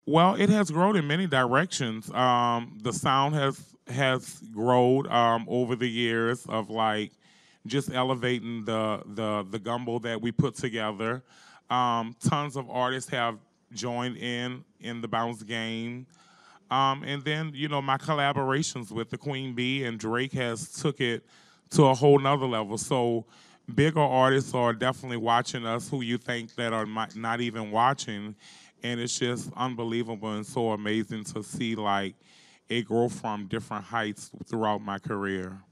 Well, it has grown in many directions. The sound has grown over the years of like just elevating the gumbo that we put together. Tons of artists have joined in the bounce game. And then, my collaborations with the Queen Bee and Drake has took it to a whole nother level. So bigger artists are definitely watching us who you think that are not even watching. And it's just unbelievable and so amazing to see like it grow from different heights throughout my career.